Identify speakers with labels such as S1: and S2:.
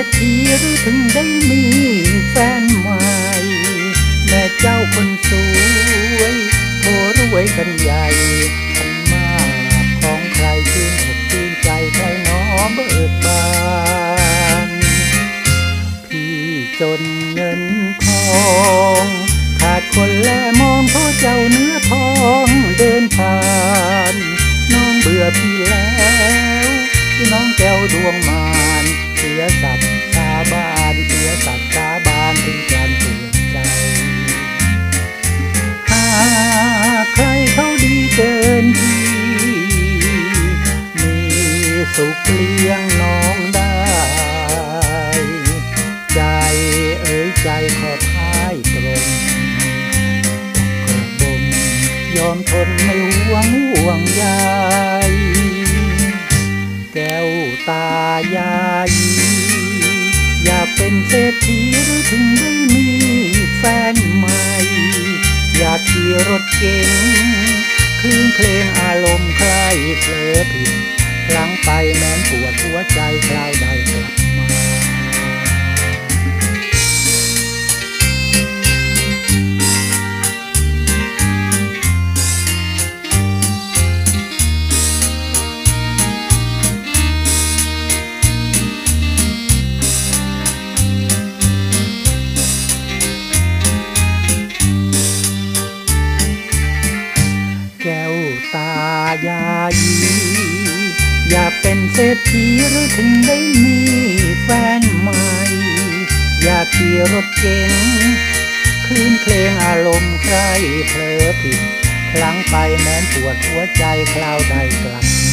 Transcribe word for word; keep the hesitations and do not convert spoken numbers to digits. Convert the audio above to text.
S1: ษฐีหรือถึงได้มีแฟนใหม่แม่เจ้าคนสวยโทรรวยกันใหญ่ขันมากของใครชื่นอกชื่นใจใครน้อเบิกบานพี่จนเงินทองขาดคนแลมองเพราะเจ้าเนื้อทองเดินผ่านน้องเบื่อพี่แล้วที่น้องแก้วดวงมารเสียสัตว์สาบานเสียสัตว์สาบานถึงการเปลี่ยนใจหากใครเขาดีเกินพี่มีสุขเลี้ยงน้องได้ใจเอ๋ยใจขอพายตรงกระบมยอมทนไม่หวงห่วงใยแก้วตายายอยากเป็นเศรษฐีหรือถึงได้มีแฟนใหม่อยากขี่รถเก๋งคลื่นเพลงอารมณ์ใครเผลอผิดพลั้งไปแม้นปวดหัวใจคราวใดกลับมาแก้วตายายอยากเป็นเศรษฐีหรือถึงได้มีแฟนใหม่อยากขี่รถเก๋งคลื่นเพลงอารมณ์ใครเผลอผิดพลั้งไปแม้นปวดหัวใจคราวใดกลับ